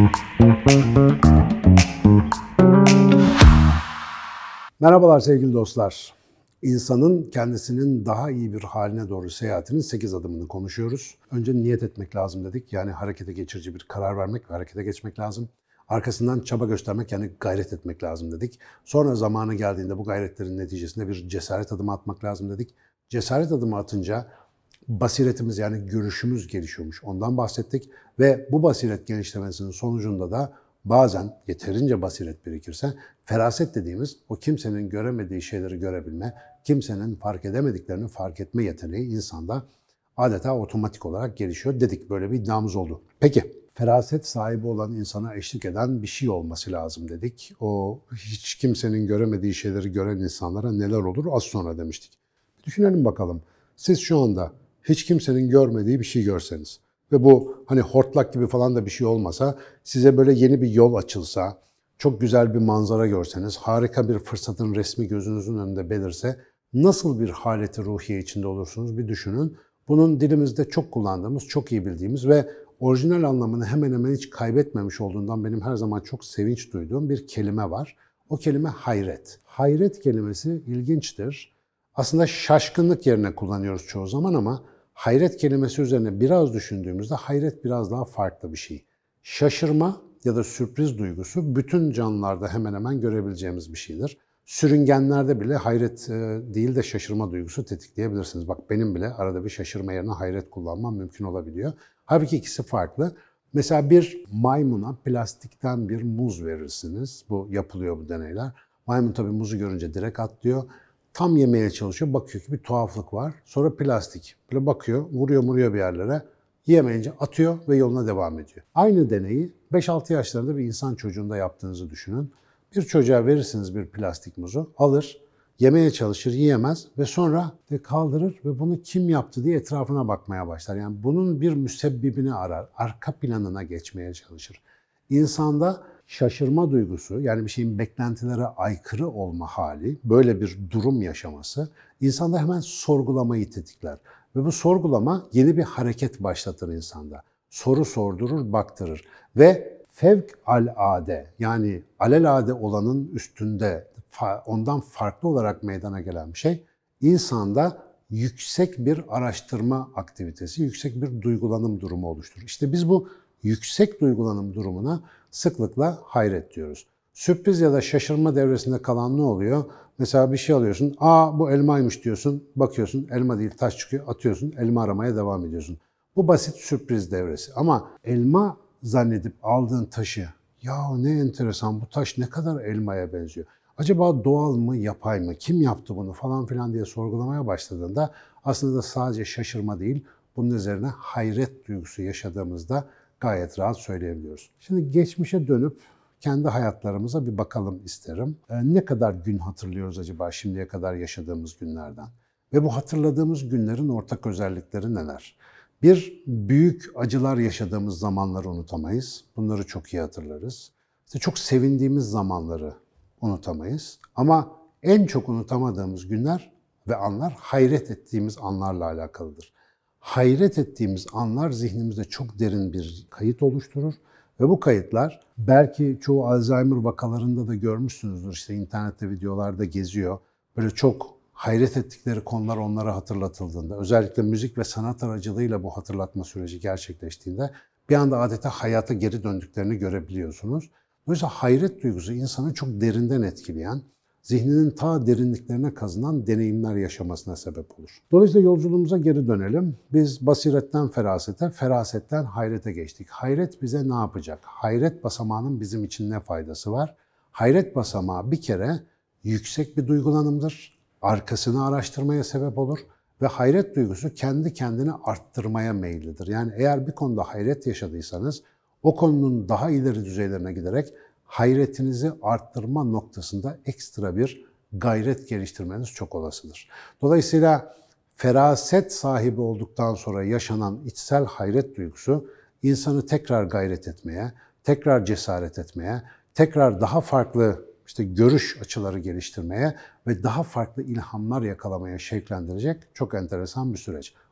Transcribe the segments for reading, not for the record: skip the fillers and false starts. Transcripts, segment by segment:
Merhabalar sevgili dostlar. İnsanın kendisinin daha iyi bir haline doğru seyahatinin 8 adımını konuşuyoruz. Önce niyet etmek lazım dedik. Yani harekete geçirici bir karar vermek ve harekete geçmek lazım. Arkasından çaba göstermek, yani gayret etmek lazım dedik. Sonra zamanı geldiğinde bu gayretlerin neticesinde bir cesaret adımı atmak lazım dedik. Cesaret adımı atınca basiretimiz, yani görüşümüz gelişiyormuş. Ondan bahsettik ve bu basiret genişlemesinin sonucunda da bazen yeterince basiret birikirse feraset dediğimiz o kimsenin göremediği şeyleri görebilme, kimsenin fark edemediklerini fark etme yeteneği insanda adeta otomatik olarak gelişiyor dedik. Böyle bir iddiamız oldu. Peki, feraset sahibi olan insana eşlik eden bir şey olması lazım dedik. O hiç kimsenin göremediği şeyleri gören insanlara neler olur az sonra demiştik. Düşünelim bakalım. Siz şu anda hiç kimsenin görmediği bir şey görseniz ve bu hani hortlak gibi falan da bir şey olmasa, size böyle yeni bir yol açılsa, çok güzel bir manzara görseniz, harika bir fırsatın resmi gözünüzün önünde belirse nasıl bir haleti ruhiye içinde olursunuz bir düşünün. Bunun dilimizde çok kullandığımız, çok iyi bildiğimiz ve orijinal anlamını hemen hemen hiç kaybetmemiş olduğundan benim her zaman çok sevinç duyduğum bir kelime var. O kelime hayret. Hayret kelimesi ilginçtir. Aslında şaşkınlık yerine kullanıyoruz çoğu zaman ama hayret kelimesi üzerine biraz düşündüğümüzde hayret biraz daha farklı bir şey. Şaşırma ya da sürpriz duygusu bütün canlılarda hemen hemen görebileceğimiz bir şeydir. Sürüngenlerde bile hayret değil de şaşırma duygusu tetikleyebilirsiniz. Bak, benim bile arada bir şaşırma yerine hayret kullanmam mümkün olabiliyor. Halbuki ikisi farklı. Mesela bir maymuna plastikten bir muz verirsiniz. Bu yapılıyor, bu deneyler. Maymun tabii muzu görünce direkt atlıyor. Tam yemeye çalışıyor, bakıyor ki bir tuhaflık var. Sonra plastik. Böyle bakıyor, vuruyor bir yerlere. Yiyemeyince atıyor ve yoluna devam ediyor. Aynı deneyi 5-6 yaşlarında bir insan çocuğunda yaptığınızı düşünün. Bir çocuğa verirsiniz bir plastik muzu, alır, yemeye çalışır, yiyemez ve sonra kaldırır ve bunu kim yaptı diye etrafına bakmaya başlar. Yani bunun bir müsebbibini arar, arka planına geçmeye çalışır. İnsanda şaşırma duygusu, yani bir şeyin beklentilere aykırı olma hali, böyle bir durum yaşaması insanda hemen sorgulamayı tetikler. Ve bu sorgulama yeni bir hareket başlatır insanda. Soru sordurur, baktırır ve fevkalade, yani alelade olanın üstünde, ondan farklı olarak meydana gelen bir şey insanda yüksek bir araştırma aktivitesi, yüksek bir duygulanım durumu oluşturur. İşte biz bu yüksek duygulanım durumuna sıklıkla hayret diyoruz. Sürpriz ya da şaşırma devresinde kalan ne oluyor? Mesela bir şey alıyorsun, bu elmaymış diyorsun, bakıyorsun elma değil taş çıkıyor, atıyorsun, elma aramaya devam ediyorsun. Bu basit sürpriz devresi ama elma zannedip aldığın taşı, ya ne enteresan, bu taş ne kadar elmaya benziyor. Acaba doğal mı, yapay mı, kim yaptı bunu falan filan diye sorgulamaya başladığında aslında sadece şaşırma değil, bunun üzerine hayret duygusu yaşadığımızda gayet rahat söyleyebiliyoruz. Şimdi geçmişe dönüp kendi hayatlarımıza bir bakalım isterim. Ne kadar gün hatırlıyoruz acaba şimdiye kadar yaşadığımız günlerden? Ve bu hatırladığımız günlerin ortak özellikleri neler? Bir, büyük acılar yaşadığımız zamanları unutamayız. Bunları çok iyi hatırlarız. İşte çok sevindiğimiz zamanları unutamayız. Ama en çok unutamadığımız günler ve anlar hayret ettiğimiz anlarla alakalıdır. Hayret ettiğimiz anlar zihnimizde çok derin bir kayıt oluşturur ve bu kayıtlar belki çoğu Alzheimer vakalarında da görmüşsünüzdür. İşte internette videolarda geziyor. Böyle çok hayret ettikleri konular onlara hatırlatıldığında, özellikle müzik ve sanat aracılığıyla bu hatırlatma süreci gerçekleştiğinde bir anda adeta hayata geri döndüklerini görebiliyorsunuz. Dolayısıyla hayret duygusu insanı çok derinden etkileyen, zihninin ta derinliklerine kazınan deneyimler yaşamasına sebep olur. Dolayısıyla yolculuğumuza geri dönelim. Biz basiretten ferasete, ferasetten hayrete geçtik. Hayret bize ne yapacak? Hayret basamağının bizim için ne faydası var? Hayret basamağı bir kere yüksek bir duygulanımdır. Arkasını araştırmaya sebep olur ve hayret duygusu kendi kendini arttırmaya meyillidir. Yani eğer bir konuda hayret yaşadıysanız o konunun daha ileri düzeylerine giderek hayretinizi arttırma noktasında ekstra bir gayret geliştirmeniz çok olasıdır. Dolayısıyla feraset sahibi olduktan sonra yaşanan içsel hayret duygusu insanı tekrar gayret etmeye, tekrar cesaret etmeye, tekrar daha farklı görüş açıları geliştirmeye ve daha farklı ilhamlar yakalamaya şevklendirecek çok enteresan bir süreç.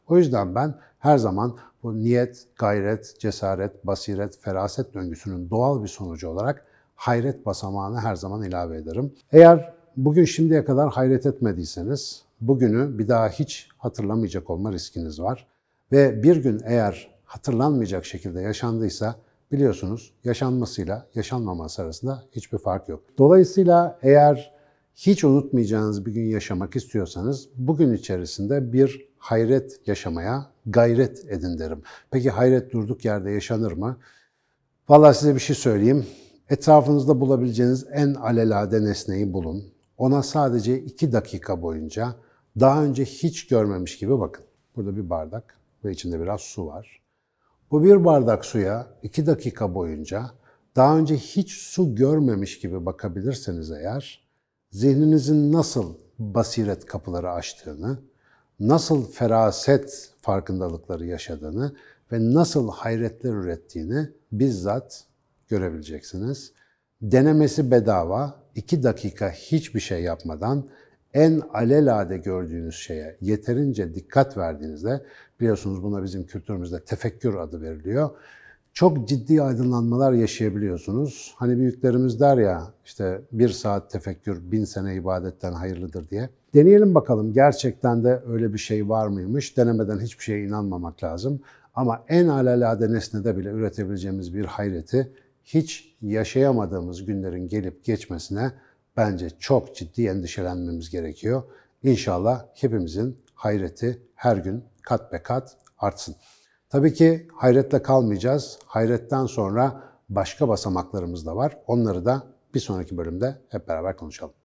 O yüzden ben her zaman bu niyet, gayret, cesaret, basiret, feraset döngüsünün doğal bir sonucu olarak hayret basamağını her zaman ilave ederim. Eğer bugün şimdiye kadar hayret etmediyseniz, bugünü bir daha hiç hatırlamayacak olma riskiniz var. Ve bir gün eğer hatırlanmayacak şekilde yaşandıysa, biliyorsunuz yaşanmasıyla yaşanmaması arasında hiçbir fark yok. Dolayısıyla eğer hiç unutmayacağınız bir gün yaşamak istiyorsanız, bugün içerisinde bir hayret yaşamaya gayret edin derim. Peki hayret durduk yerde yaşanır mı? Vallahi size bir şey söyleyeyim. Etrafınızda bulabileceğiniz en alelade nesneyi bulun. Ona sadece 2 dakika boyunca daha önce hiç görmemiş gibi bakın. Burada bir bardak ve içinde biraz su var. Bu bir bardak suya 2 dakika boyunca daha önce hiç su görmemiş gibi bakabilirseniz eğer, zihninizin nasıl basiret kapıları açtığını, nasıl feraset farkındalıkları yaşadığını ve nasıl hayretler ürettiğini bizzat görebileceksiniz. Denemesi bedava, 2 dakika hiçbir şey yapmadan en alelade gördüğünüz şeye yeterince dikkat verdiğinizde, biliyorsunuz buna bizim kültürümüzde tefekkür adı veriliyor, çok ciddi aydınlanmalar yaşayabiliyorsunuz. Hani büyüklerimiz der ya, işte 1 saat tefekkür 1000 sene ibadetten hayırlıdır diye. Deneyelim bakalım, gerçekten de öyle bir şey var mıymış? Denemeden hiçbir şeye inanmamak lazım. Ama en alelade nesnede bile üretebileceğimiz bir hayreti hiç yaşayamadığımız günlerin gelip geçmesine bence çok ciddi endişelenmemiz gerekiyor. İnşallah hepimizin hayreti her gün kat be kat artsın. Tabii ki hayretle kalmayacağız. Hayretten sonra başka basamaklarımız da var. Onları da bir sonraki bölümde hep beraber konuşalım.